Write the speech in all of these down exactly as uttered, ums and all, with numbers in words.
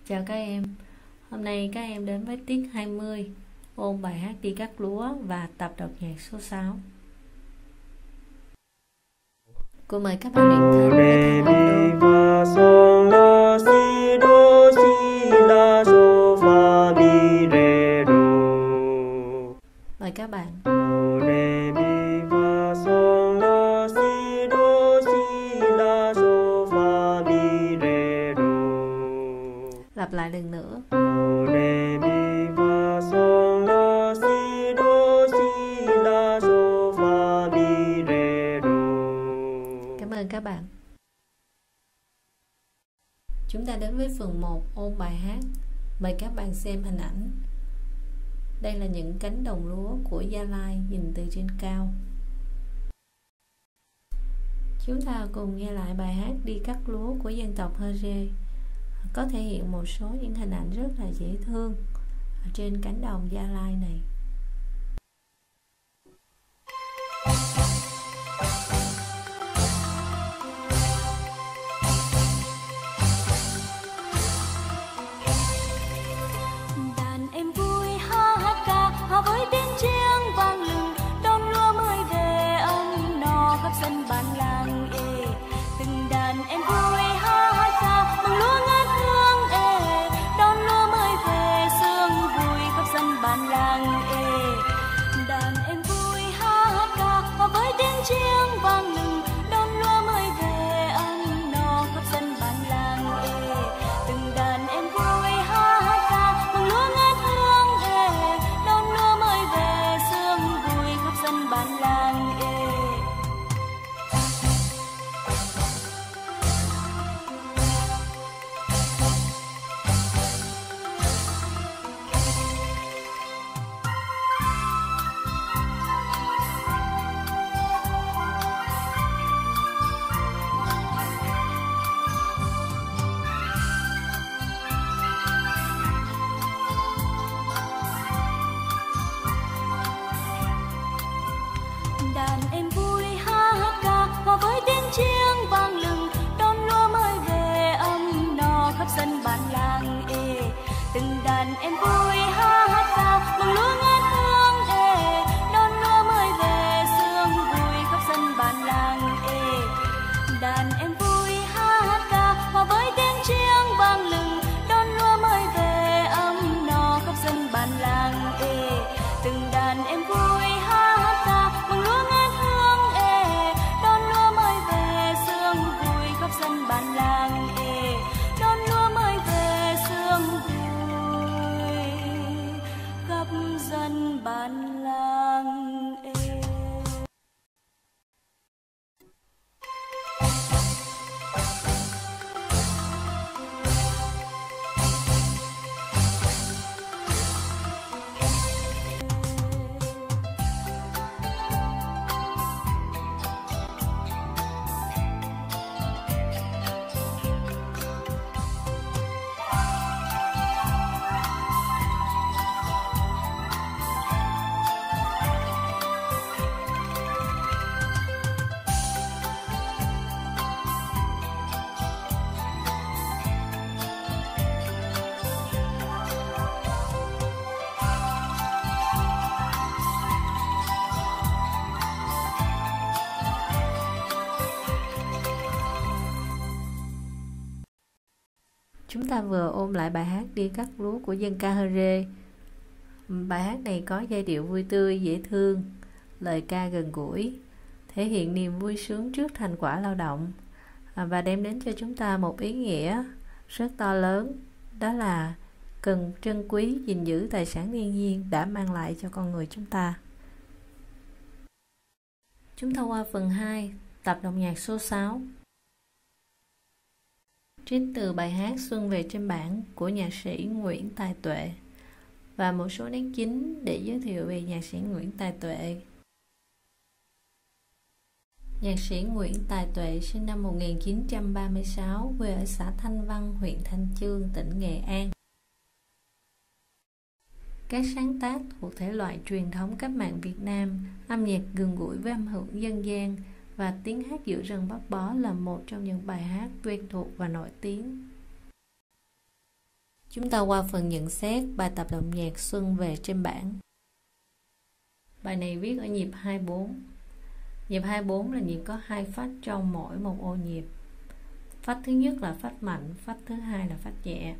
Chào các em, hôm nay các em đến với tiết hai mươi, ôn bài hát Đi Cắt Lúa và tập đọc nhạc số sáu. Cô mời các bạn luyện thêm với thang âm đô. Mời các bạn. Lặp lại lần nữa. Cảm ơn các bạn. Chúng ta đến với phần một, ôn bài hát. Mời các bạn xem hình ảnh. Đây là những cánh đồng lúa của Gia Lai nhìn từ trên cao. Chúng ta cùng nghe lại bài hát Đi Cắt Lúa của dân tộc Hơ Rê. Có thể hiện một số những hình ảnh rất là dễ thương ở trên cánh đồng Gia Lai này. Đàn em vui ha hát ca, hòa với tiếng chiêng vang lừng, đón lúa mới về ấm no khắp sân bản làng ê. Từng đàn em vui ha hát ca, mừng lúa ngát hương ê, đón lúa mới về sương vui khắp sân bản làng ê. Đàn em vui ha hát ca, hòa với tiếng chiêng vang lừng, đón lúa mới về ấm no khắp sân bản làng ê. Từng đàn em vui ha hát ca, mừng lúa ngát hương ê, đón lúa mới về sương vui khắp sân bản làng ê. Đàn em vui ha hát ca, hòa với tiếng chiêng vang lừng, đón lúa mới về ấm no khắp sân bản làng ê. Từng đàn em vui ha hát ca, mừng lúa ngát hương ê, đón lúa mới về sương vui khắp sân bản làng ê. Đàn em vui ha hát ca, hòa với tiếng chiêng vang lừng, đón lúa mới về ấm no khắp sân bản làng ê. Từng đàn em vui ha hát ca, mừng lúa ngát hương ê, đón lúa mới về sương vui khắp sân bản làng ê, đón lúa mới về sương vui khắp dân bản làng ê. Chúng ta vừa ôn lại bài hát Đi Cắt Lúa của dân ca Hơ Rê. Bài hát này có giai điệu vui tươi, dễ thương, lời ca gần gũi, thể hiện niềm vui sướng trước thành quả lao động và đem đến cho chúng ta một ý nghĩa rất to lớn, đó là cần trân quý, gìn giữ tài sản thiên nhiên đã mang lại cho con người chúng ta. Chúng ta qua phần hai, tập đọc nhạc số sáu. Trích từ bài hát Xuân Về Trên Bản của nhạc sĩ Nguyễn Tài Tuệ. Và một số nét chính để giới thiệu về nhạc sĩ Nguyễn Tài Tuệ. Nhạc sĩ Nguyễn Tài Tuệ sinh năm một nghìn chín trăm ba mươi sáu, quê ở xã Thanh Văn, huyện Thanh Chương, tỉnh Nghệ An. Các sáng tác thuộc thể loại truyền thống cách mạng Việt Nam, âm nhạc gần gũi với âm hưởng dân gian và tiếng hát giữa rừng Bắc Bó là một trong những bài hát quen thuộc và nổi tiếng. Chúng ta qua phần nhận xét bài tập động nhạc Xuân về trên bảng. Bài này viết ở nhịp hai bốn. Nhịp hai bốn là nhịp có hai phách trong mỗi một ô nhịp. Phách thứ nhất là phách mạnh, phách thứ hai là phách nhẹ.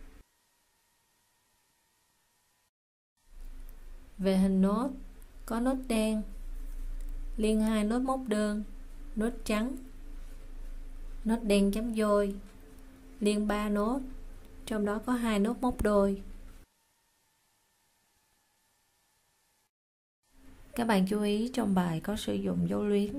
Về hình nốt, có nốt đen, liên hai nốt móc đơn, nốt trắng, nốt đen chấm vôi, liên ba nốt, trong đó có hai nốt móc đôi. Các bạn chú ý trong bài có sử dụng dấu luyến.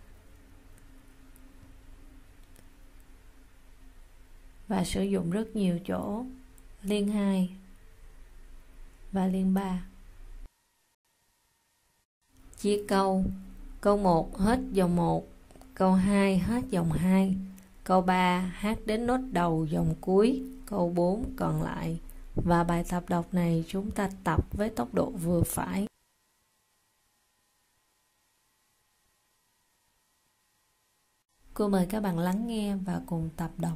Và sử dụng rất nhiều chỗ liên hai và liên ba. Chia câu. Câu một hết dòng một, câu hai hết dòng hai, câu ba hát đến nốt đầu dòng cuối, câu bốn còn lại. Và bài tập đọc này chúng ta tập với tốc độ vừa phải. Cô mời các bạn lắng nghe và cùng tập đọc.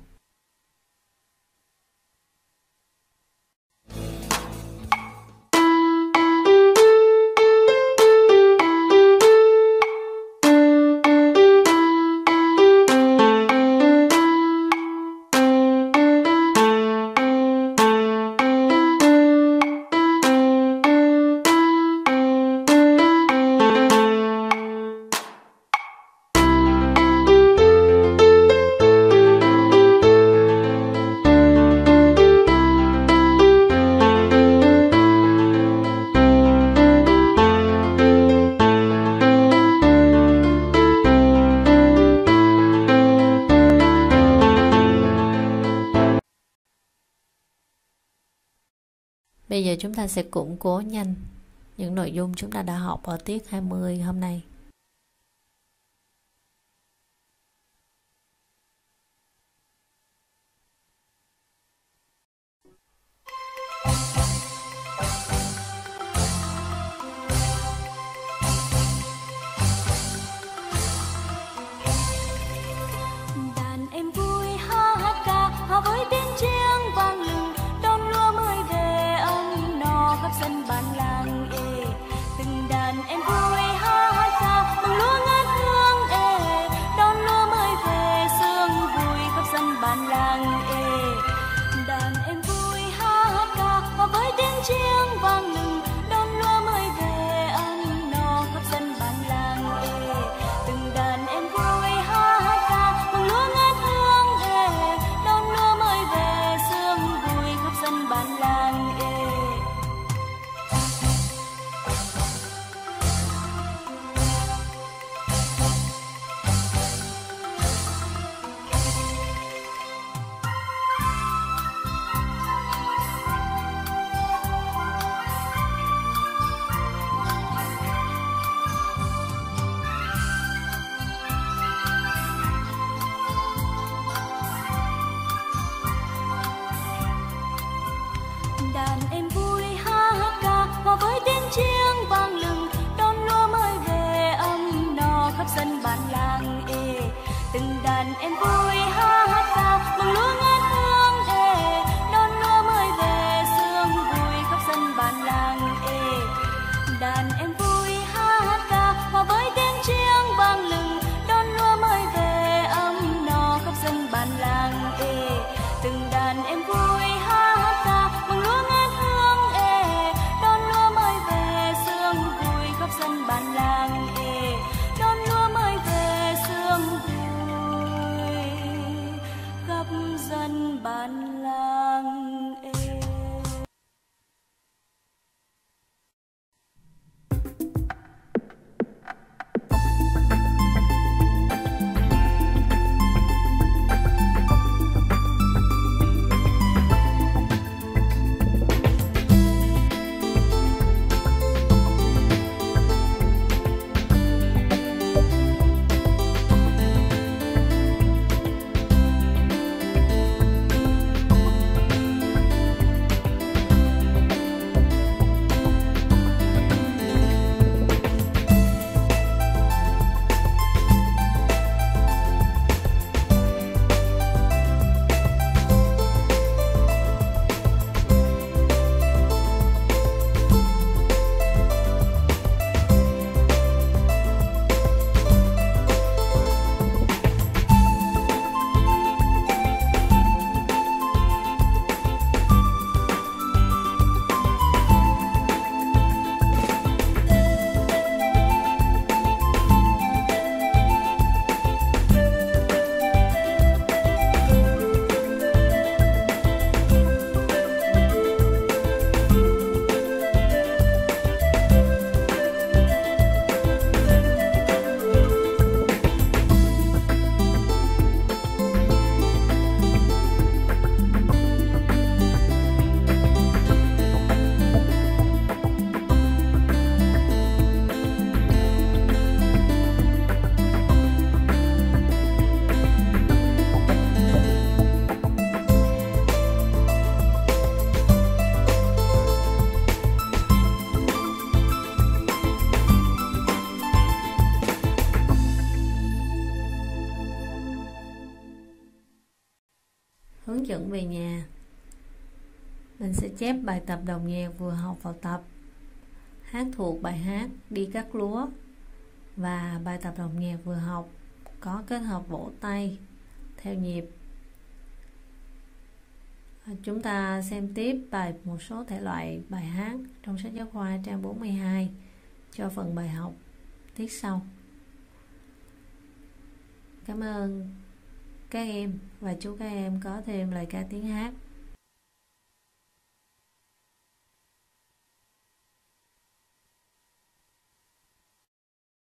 Bây giờ chúng ta sẽ củng cố nhanh những nội dung chúng ta đã học ở tiết hai mươi hôm nay. Đàn em vui ha hát ca, hòa với tiếng chiêng vang lừng, đón lúa mới về ấm no khắp sân bản làng ê. Từng đàn em vui ha hát ca, mừng lúa ngát hương ê, đón lúa mới về sương vui khắp sân bản làng ê. Đàn em vui ha hát ca, hòa với tiếng chiêng vang lừng, đón lúa mới về ấm no khắp sân bản làng ê. Từng đàn em vui ha hát ca, mừng lúa ngát hương ê, đón lúa mới về sương vui khắp sân bản làng ê. Đàn em vui ha hát ca, hòa với tiếng chiêng vang lừng, đón lúa mới về ấm no khắp sân bản làng ê. Từng đàn em vui ha hát ca, mừng lúa ngát hương ê, đón lúa mới về sương vui khắp sân bản làng ê. Đàn em vui ha hát ca, hòa với tiếng chiêng vang lừng, đón lúa mới về ấm no khắp sân bản làng ê. Từng đàn em vui ha hát ca, mừng lúa ngát hương ê, đón lúa mới về sương vui khắp sân bản làng ê, đón lúa mới về sương vui Hướng dẫn về nhà. Mình sẽ chép bài tập đồng nhạc vừa học vào tập, hát thuộc bài hát Đi cắt lúa và bài tập đồng nhạc vừa học có kết hợp vỗ tay theo nhịp. Chúng ta xem tiếp bài một số thể loại bài hát trong sách giáo khoa trang bốn mươi hai cho phần bài học tiết sau. Cảm ơn các em và chúc các em có thêm lời ca tiếng hát